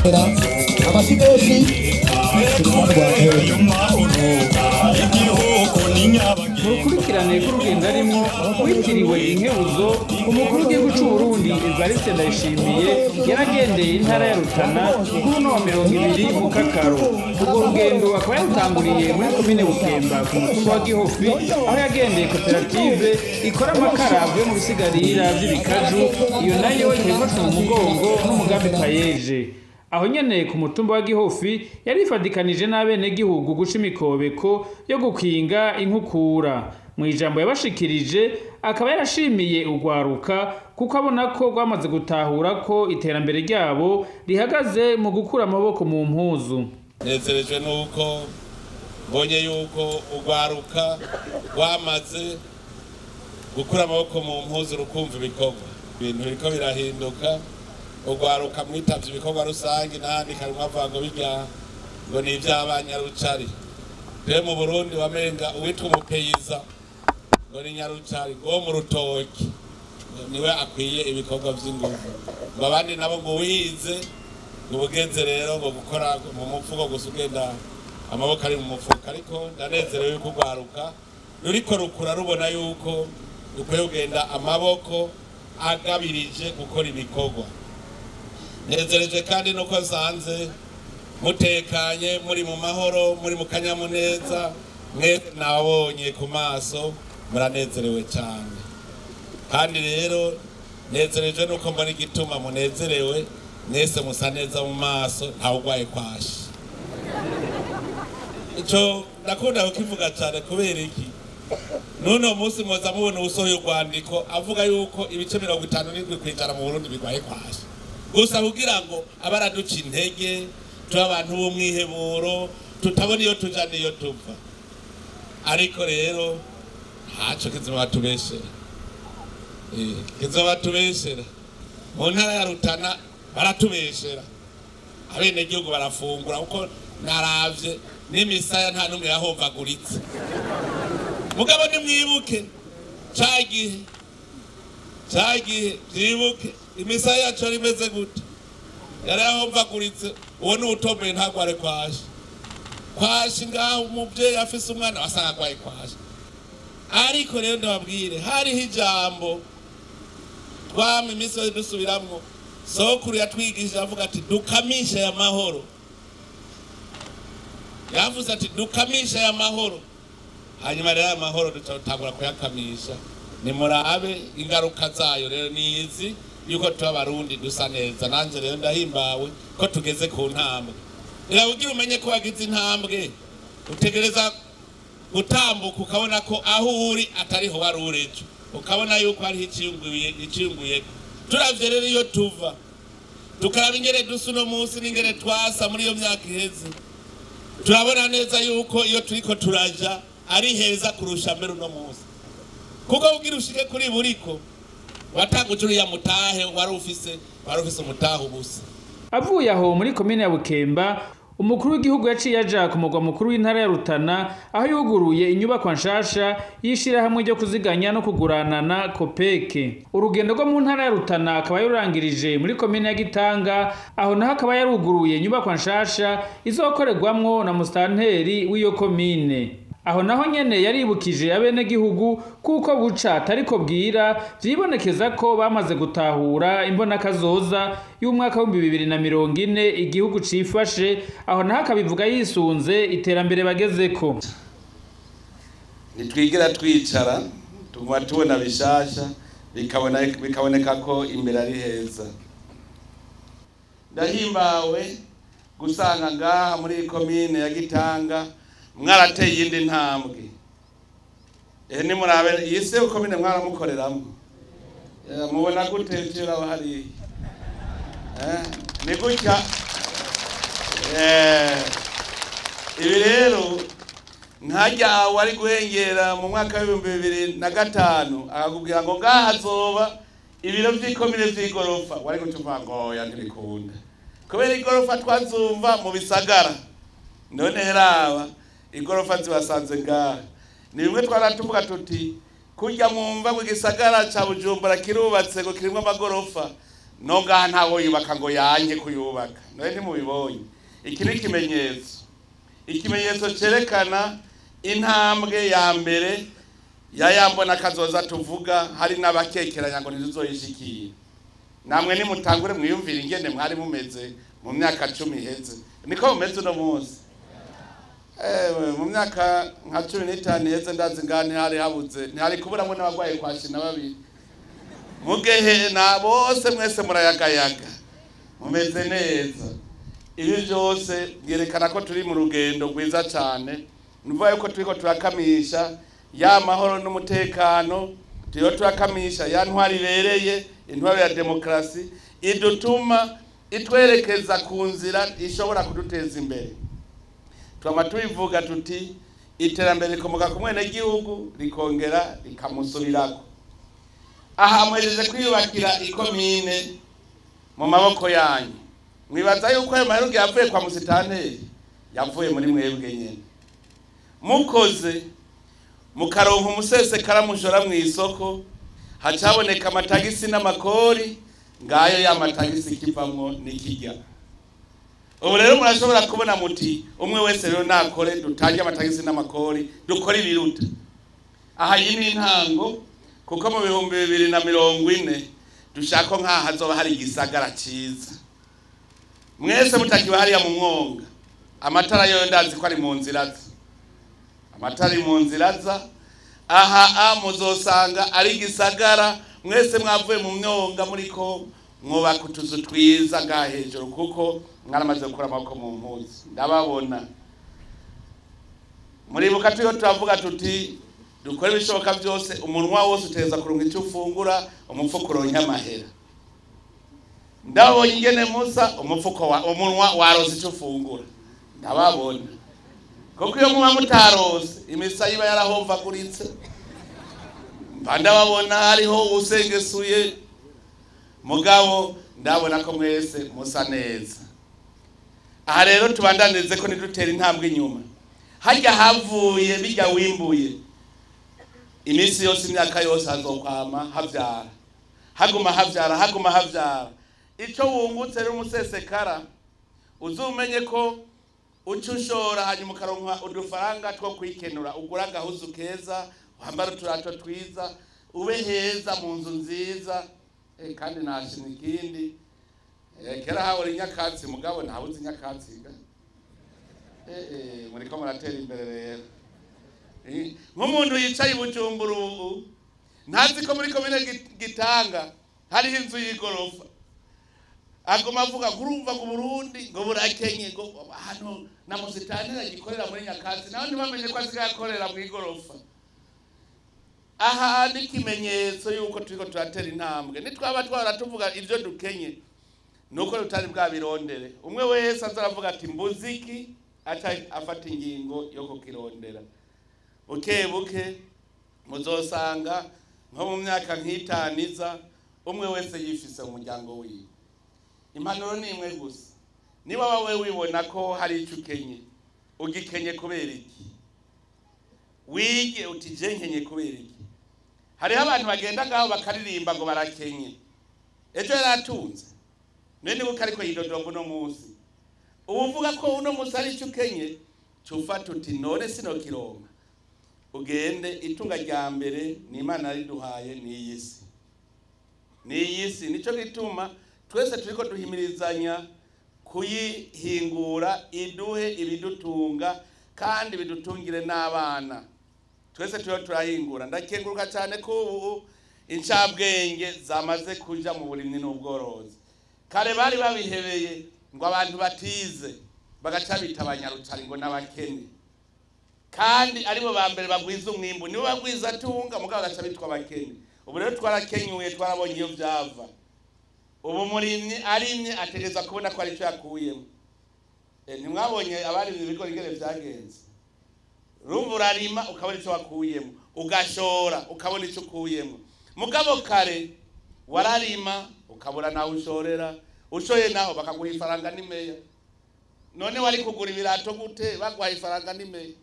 Murukurikirane k'urugendo arimo witiriwe inkebuzo umukuru w'igihugu cy'u Burundi Evariste Ndayishimiye yaragendeye intara ya Rutana kuri no 20 mu Kakaro. Urwo rugendo akaba yarutanguriye muri komine Bukemba ku mutumba wa Gihofi aho yagendeye koperative ikora amakara avuye mu bisigarira by'ibikaju, iyo nayo ikabifashwe mu mugongo n'umugambi Payeje. Aho nyene ku mutumba wa Gihofi yarifadikanije n'abene gihugu guca imikobeko yo gukinga inkukura. Mu ijambo yabashikirije akaba yarashimiye ugwaruka kuko abona ko rwamaze gutahura ko iterambere ryabo rihagaze mu gukura amaboko mu mpuzu. Nezerejwe nuko bonye yuko ugwaruka rwamaze gukura amaboko mu mpuzu rukumva ibikorwa, ibintu biriko birahinduka. Ugwaruka mwitavye ibikorwa rusangi nandi karimwe avango bijya ngo ni ivy'abanyarucari. Pe mu Burundi wamenga uwitwa umupeyiza ngo ni nyarucari ngo mu rutoki niwe akwiye ibikorwa vy'ingufu. Babandi nabo ngo wize ubugeze rero ngo gukora mu mupfuko gusugenda amaboko ari mu mufuka, ariko ndanezerewe yuko ugwaruka ruriko rukura rubona yuko dukwiye kugenda amaboko agabirije gukora ibikorwa. Nezereje kandi nuko nsanze mutekanye muri mu mahoro muri mu kanyamuneza, mwe nabonye ku maso muranezerewe cyane. Kandi rero nezereje nuko mbona igituma munezerewe mwese musa neza mu maso ntawe ugwaye kwashi. Ico ndakunda kukivuga cyane kubera iki nuno munsi mwoza mubona ubusohoye urwandiko avuga yuko ibice 57% mu Burundi bigwaye kwashi. Gusa kugira ngo abaraduca intege tuba abantu b'umwiheburo tutabona iyo tuja niyo tuva. Ariko rero haco kizobatubeshera, kizobatubeshera. Mu ntara ya Rutana baratubeshera, abene gihugu barafungura uko naravye n'imisaya nta numwe yahovaguritse. Mugabo nimwibuke cagihe zibuke imisaya yacu ari meze gute, yari yahovaguritse. Uwo ni utomboye ntagware kwashi ngaho umuvyeyi afise umwana wasanga agwaye kwashi. Ariko rero ndababwire hariho ijambo twama imisi yose dusubiramwo sokuru yatwigishije avuga ati dukamisha ya mahoro. Yavuze ati dukamisha ya mahoro, hanyuma rero amahoro dutangura kuyakamisha. Nimurabe ingaruka zayo rero nizi yuko tuba Barundi dusa neza. Nanje rero ndahimbawe ko tugeze ku ntambwe. Irabugira umenye ko wagize intambwe utegereza gutambuka ukabona ko aho uri atariho wari urejo, ukabona yuko ari iciyunguye. Turavye rero iyo tuva tukaraba ingere dusa no munsi n'ingere twasa muri iyo myaka iheze, turabona neza yuko iyo turiko turaja ari heza kurusha mbere no munsi. Kuko ugira ushike kuri buriko watanguje ya mutahe wari ufise umutahe ubusa. Avuye aho muri komine ya Bukemba umukuru w'igihugu yaciye aja ku mugwa mukuru w'intara ya Rutana aho yuguruye inyubako nshasha yishira hamwe ryo kuziganya no kuguranana Kopeke. Urugendo rwo mu ntara ya Rutana akaba yorangirije muri komine ya Gitanga, aho naho akaba yaruguruye inyubako nshasha izokorerwamwo na mustanteri w'iyo komine. Aho naho nyene yaribukije abene gihugu kuko buca tariko bwira vyibonekeza ko bamaze gutahura imbona kazoza y'umwaka wa 2040 igihugu cifashe. Aho naho akabivuga yisunze iterambere bagezeko. Nitwigira twicara tuguma tubona bishasha bikaboneka ko imbere ari heza. Ndahimbawe gusanga ngaha muri komine ya Gitanga mwarateye iyindi ntambwe. Ni murabe yise komine mwaramukoreramo mubona gute cyera bahari ni gutya. Ibi rero nkajya wari guhengera mu mwaka wa 2005 akakubwira ngo ngaha azoba ibiro by'ikomine vy'igorofa, wari gutuva ngo yandibikunda kubera igorofa twazumva mu bisagara. None heraba igorofa zibasanze ngaha ni bimwe twaratuvuga tuti kujya mwumva ngo igisagara ca Bujumbura kirubatse ngo kirimo amagorofa nongaha ntawo yubaka ngo yanke kuyubaka nawe ntimubibonye. Iki ni ikimenyetso cerekana intambwe ya mbere yayambona kazoza tuvuga. Hari n'abakekeranya ngo ntizoyishikira. Namwe nimutangure mwiyumvira ingene mwari mumeze mu myaka 10 iheze, niko mumeze uno munsi. Mu myaka nka 15 iheze ndazi ngane hari habuze, ntihari kuburamwe n'abagwaye kwashina babiri. Mugehe na bose mwese murayagayaga mumeze neza. Ibi byose byerekana ko turi mu rugendo rwiza cyane. Nuvuga yuko turiko turakamisha ya mahoro n'umutekano, turiko turakamisha ya ntwari ibereye, intwari ya demokrasi idutuma itwerekeza ku nzira ishobora kuduteza imbere. Twama tubivuga tuti iterambere rikomoka ku mwene gihugu rikongera rikamusubirako. Aha mwejeje kwiyubakira ikomine mu maboko yanyu. Mwibaza yuko ayo maheruge yavuye kwa musitanteri? Yavuye muri mwebwe nyene. Mukoze mukaronka umusesekara mushora mu isoko, hacaboneka amatagisi n'amakori, ngayo ya matagisi kivamwo nikijya. Ubu rero murashobora kubona muti umwe wese rero nakore dutange amatagisi n'amakori dukora ibiruta. Aha iyi ni intango, kuko mu 2040 dushaka nka hazoba hari igisagara ciza. Mwese mutakiba hariya mu Mwonga, amatara yo ndazi ko ari mu nzira. Amatari mu nzira za aha muzosanga ari gisagara. Mwese mwavuye mu Myonga muriko mwubaka utuzu twiza ga hejuru, kuko mwaramaze gukora amaboko mu mpuzi. Ndababona muribuka tuyo turavuga tuti dukora ibishoboka byose umunwa wose uteza kurunga icyo ufungura, umufuko uronka amahera. Ndabonye ingene Musa umufuko wa umunwa waroze icyo ufungura. Ndababona kuko iyo muba mutarose imisa yiba yarahomva kuritse. Ndababona hariho usengesuye, mugabo ndabona ko mwese musa neza. Aha rero tubandanize ko nidutera intambwe inyuma. Hajya havuye bijya wimbuye imisi yose imyaka yose hazokwama havyara, haguma havyara. Ico wungutse rero umusesekara uzumenye ko ucushora hanyuma ukaronka udufaranga two kwikenura, ugura gahuzu keza, wambara uturato twiza, ube heza mu nzu nziza. Kandi nashimye ikindi, kera hawe inyakatsi mugabo ntabuze inyakatsi ga. Muriko muratera imbere rero. Nk'umuntu yicaye i Bujumbura ubu ntazi ko muri komine Gitanga hariho inzu y'igorofa. Agoma avuga kurumva ku Burundi ngo burakenye ngo hano na musitantera gikorera muri nyakatsi, naho ntibamenye ko asigakorera mu igorofa. Aha ni kimenyetso yuko turiko turatera intambwe. Nitwaba twaratuvuga ivyo dukenye nuko rutari bwa birondere. Umwe wese azaravuga ati mbuziki aca afata ingingo yo kukirondera. Buke muzosanga nko mu myaka nk'itaniza umwe wese yifise umuryango wiwe. Impanuro ni imwe gusa. Niba wawe wibona ko hari ico ukenye, ugikenye kubera iki? Wige uti je nkenye kubera iki? Hari abantu bagenda ngaho bakaririmba ngo barakenye. Ejo yaratunze. Nene bukariko yidodombo no musi. Uvuga ko uno musi ari ico ukenye, cufata uti none sino kironka. Ugende itunga rya mbere ni Imana ariduhaye ni iyisi. Ni iyisi nico gituma twese turiko duhimirizanya kuyihingura iduhe ibidutunga kandi bidutungire n'abana. Twese turahingura. Ndakenguruka cyane ko ubu incabwenge zamaze kuja mu burimyi n'ubworozi. Kare bari babihebeye ngo abantu batize bagaca bita abanyarucari ngo n'abakene, kandi aribo ba mbere bagwiza umwimbu, nibo bagwiza tunga mugabo bagaca bitwa abakene. Ubu rero twarakenyuye, twarabonye iyo byava. Ubu murimyi arimye ategeza kubona ko ari cyo yakuyemo. Nimwabonye abarimye ibigori ingene vyagenze. Rumva urarima ukabona icyo wakuyemo, ugashora ukabona icyo ukuyemo. Mugabo kare wararima ukabura naho ushorera, ushoye naho bakaguha ifaranga n'imeya. None wari kugura ibirato gute bagwaha ifaranga n'imeya?